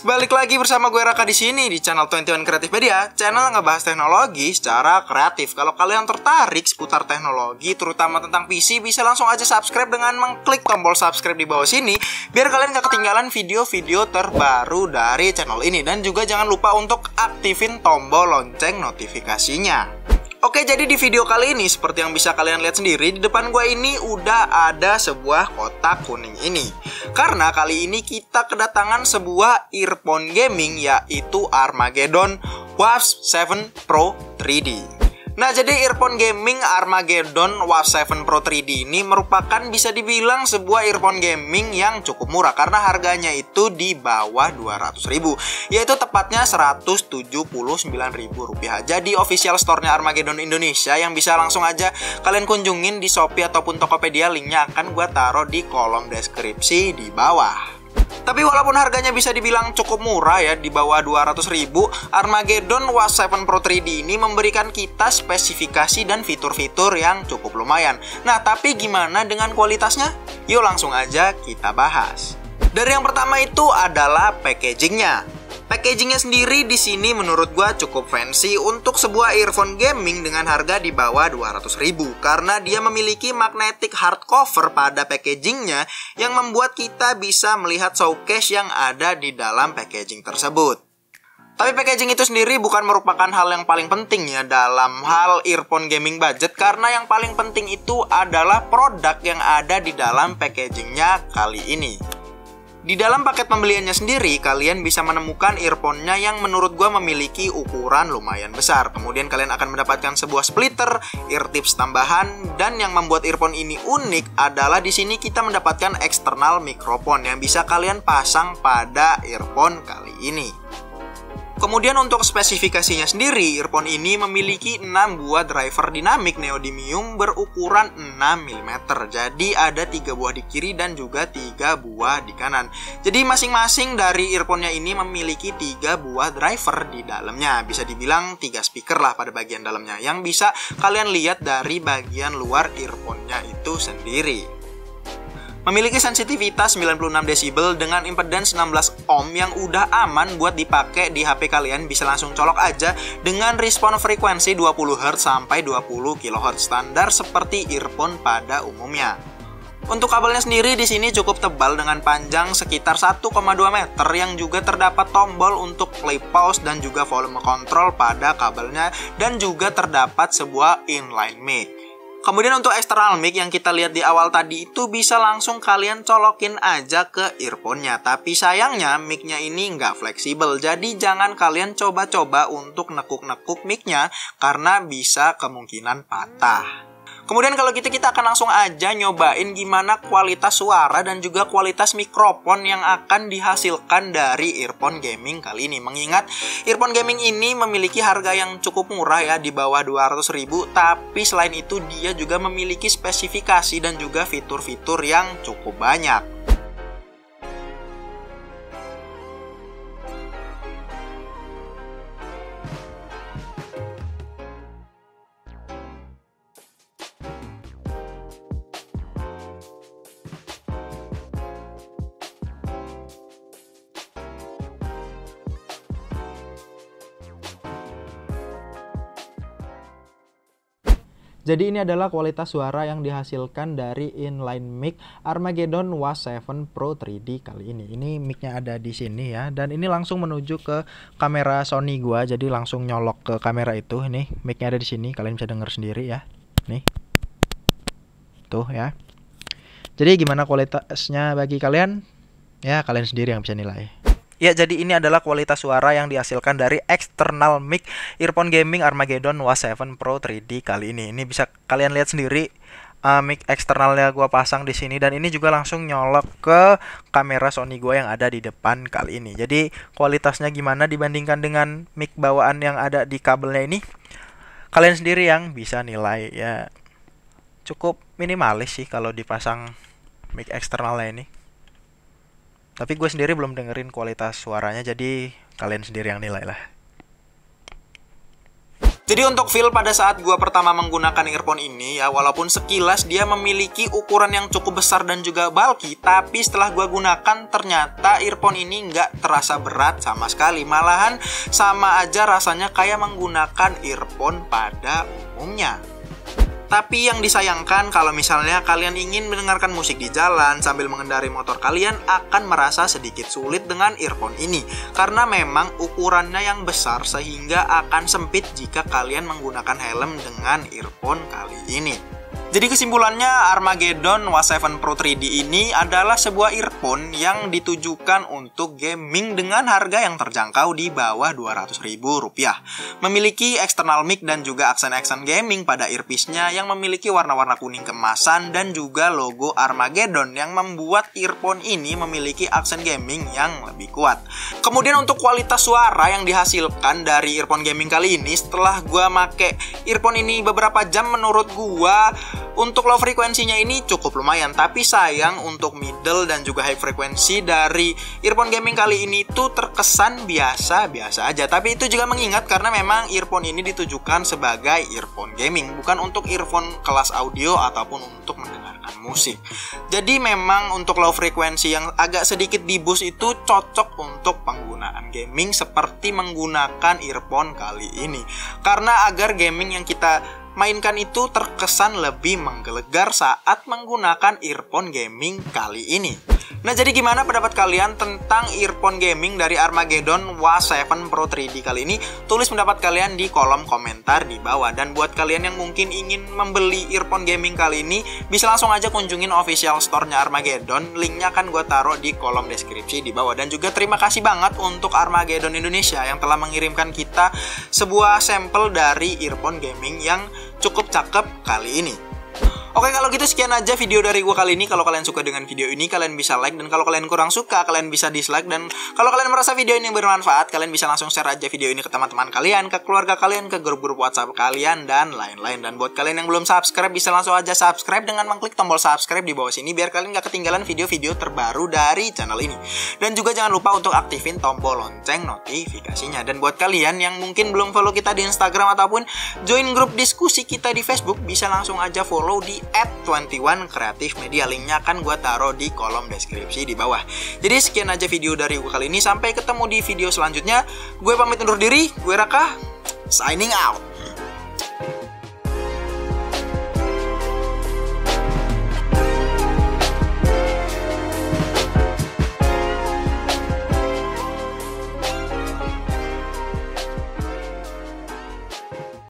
guys, balik lagi bersama gue Raka di sini di channel 21 Creative Media, channel ngebahas teknologi secara kreatif. Kalau kalian tertarik seputar teknologi, terutama tentang PC, bisa langsung aja subscribe dengan mengklik tombol subscribe di bawah sini, biar kalian gak ketinggalan video-video terbaru dari channel ini. Dan juga jangan lupa untuk aktifin tombol lonceng notifikasinya. Oke, jadi di video kali ini seperti yang bisa kalian lihat sendiri, di depan gue ini udah ada sebuah kotak kuning ini. Karena kali ini kita kedatangan sebuah earphone gaming, yaitu Armageddon Waves 7 Pro 3D. Nah, jadi earphone gaming Armageddon Waves 7 Pro 3D ini merupakan bisa dibilang sebuah earphone gaming yang cukup murah, karena harganya itu di bawah 200.000, yaitu tepatnya Rp179.000. Jadi official store-nya Armageddon Indonesia yang bisa langsung aja kalian kunjungin di Shopee ataupun Tokopedia, linknya akan gue taruh di kolom deskripsi di bawah. Tapi walaupun harganya bisa dibilang cukup murah ya, di bawah 200.000, Armageddon Waves 7 Pro 3D ini memberikan kita spesifikasi dan fitur-fitur yang cukup lumayan. Nah, tapi gimana dengan kualitasnya? Yuk langsung aja kita bahas. Dari yang pertama itu adalah packagingnya. Packagingnya sendiri di sini menurut gua cukup fancy untuk sebuah earphone gaming dengan harga di bawah 200.000, karena dia memiliki magnetic hardcover pada packagingnya yang membuat kita bisa melihat showcase yang ada di dalam packaging tersebut. Tapi packaging itu sendiri bukan merupakan hal yang paling penting ya dalam hal earphone gaming budget, karena yang paling penting itu adalah produk yang ada di dalam packagingnya kali ini. Di dalam paket pembeliannya sendiri, kalian bisa menemukan earphone-nya yang menurut gue memiliki ukuran lumayan besar. Kemudian kalian akan mendapatkan sebuah splitter, ear tips tambahan, dan yang membuat earphone ini unik adalah di sini kita mendapatkan eksternal mikrofon yang bisa kalian pasang pada earphone kali ini. Kemudian untuk spesifikasinya sendiri, earphone ini memiliki 6 buah driver dinamik neodymium berukuran 6 mm. Jadi ada 3 buah di kiri dan juga 3 buah di kanan. Jadi masing-masing dari earphone-nya ini memiliki 3 buah driver di dalamnya. Bisa dibilang 3 speaker lah pada bagian dalamnya, yang bisa kalian lihat dari bagian luar earphone-nya itu sendiri. Memiliki sensitivitas 96 desibel dengan impedance 16 ohm yang udah aman buat dipakai di HP kalian. Bisa langsung colok aja dengan respon frekuensi 20 Hz sampai 20 kHz standar seperti earphone pada umumnya. Untuk kabelnya sendiri di sini cukup tebal dengan panjang sekitar 1,2 meter, yang juga terdapat tombol untuk play pause dan juga volume control pada kabelnya, dan juga terdapat sebuah inline mic. Kemudian untuk external mic yang kita lihat di awal tadi itu bisa langsung kalian colokin aja ke earphone-nya. Tapi sayangnya mic-nya ini nggak fleksibel, jadi jangan kalian coba-coba untuk nekuk-nekuk mic-nya karena bisa kemungkinan patah. Kemudian kalau gitu kita akan langsung aja nyobain gimana kualitas suara dan juga kualitas mikrofon yang akan dihasilkan dari earphone gaming kali ini. Mengingat earphone gaming ini memiliki harga yang cukup murah ya, di bawah 200.000, tapi selain itu dia juga memiliki spesifikasi dan juga fitur-fitur yang cukup banyak. Jadi ini adalah kualitas suara yang dihasilkan dari inline mic Armageddon Waves 7 Pro 3D kali ini. Ini mic-nya ada di sini ya, dan ini langsung menuju ke kamera Sony gua. Jadi langsung nyolok ke kamera itu. Ini mic-nya ada di sini, kalian bisa denger sendiri ya. Nih. Tuh ya. Jadi gimana kualitasnya bagi kalian? Ya, kalian sendiri yang bisa nilai. Ya, jadi ini adalah kualitas suara yang dihasilkan dari external mic earphone gaming Armageddon Waves 7 Pro 3D kali ini. Ini bisa kalian lihat sendiri mic eksternalnya gua pasang di sini, dan ini juga langsung nyolok ke kamera Sony gua yang ada di depan kali ini. Jadi kualitasnya gimana dibandingkan dengan mic bawaan yang ada di kabelnya ini? Kalian sendiri yang bisa nilai ya. Cukup minimalis sih kalau dipasang mic eksternalnya ini. Tapi gue sendiri belum dengerin kualitas suaranya, jadi kalian sendiri yang nilai lah. Jadi untuk feel pada saat gua pertama menggunakan earphone ini ya, walaupun sekilas dia memiliki ukuran yang cukup besar dan juga bulky, tapi setelah gua gunakan ternyata earphone ini nggak terasa berat sama sekali. Malahan sama aja rasanya kayak menggunakan earphone pada umumnya. Tapi yang disayangkan kalau misalnya kalian ingin mendengarkan musik di jalan sambil mengendarai motor, kalian akan merasa sedikit sulit dengan earphone ini. Karena memang ukurannya yang besar sehingga akan sempit jika kalian menggunakan helm dengan earphone kali ini. Jadi kesimpulannya, Armageddon Was 7 Pro 3D ini adalah sebuah earphone yang ditujukan untuk gaming dengan harga yang terjangkau di bawah Rp200.000. Memiliki external mic dan juga aksen-aksen gaming pada earpiece-nya yang memiliki warna-warna kuning keemasan dan juga logo Armageddon yang membuat earphone ini memiliki aksen gaming yang lebih kuat. Kemudian untuk kualitas suara yang dihasilkan dari earphone gaming kali ini, setelah gua make earphone ini beberapa jam, menurut gua untuk low frekuensinya ini cukup lumayan. Tapi sayang untuk middle dan juga high frekuensi dari earphone gaming kali ini tuh terkesan biasa-biasa aja. Tapi itu juga mengingat karena memang earphone ini ditujukan sebagai earphone gaming, bukan untuk earphone kelas audio ataupun untuk mendengarkan musik. Jadi memang untuk low frekuensi yang agak sedikit di boost itu cocok untuk penggunaan gaming seperti menggunakan earphone kali ini. Karena agar gaming yang kita mainkan itu terkesan lebih menggelegar saat menggunakan earphone gaming kali ini. Nah, jadi gimana pendapat kalian tentang earphone gaming dari Armageddon Was 7 Pro 3D kali ini? Tulis pendapat kalian di kolom komentar di bawah. Dan buat kalian yang mungkin ingin membeli earphone gaming kali ini, bisa langsung aja kunjungin official store-nya Armageddon. Linknya kan gue taruh di kolom deskripsi di bawah. Dan juga terima kasih banget untuk Armageddon Indonesia yang telah mengirimkan kita sebuah sampel dari earphone gaming yang cukup cakep kali ini. Oke, kalau gitu sekian aja video dari gue kali ini. Kalau kalian suka dengan video ini, kalian bisa like. Dan kalau kalian kurang suka, kalian bisa dislike. Dan kalau kalian merasa video ini bermanfaat, kalian bisa langsung share aja video ini ke teman-teman kalian, ke keluarga kalian, ke grup-grup WhatsApp kalian, dan lain-lain. Dan buat kalian yang belum subscribe, bisa langsung aja subscribe dengan mengklik tombol subscribe di bawah sini, biar kalian gak ketinggalan video-video terbaru dari channel ini. Dan juga jangan lupa untuk aktifin tombol lonceng notifikasinya. Dan buat kalian yang mungkin belum follow kita di Instagram ataupun join grup diskusi kita di Facebook, bisa langsung aja follow di @21 Creative Media. Linknya akan gue taruh di kolom deskripsi di bawah. Jadi sekian aja video dari gue kali ini. Sampai ketemu di video selanjutnya. Gue pamit undur diri. Gue Raka, signing out.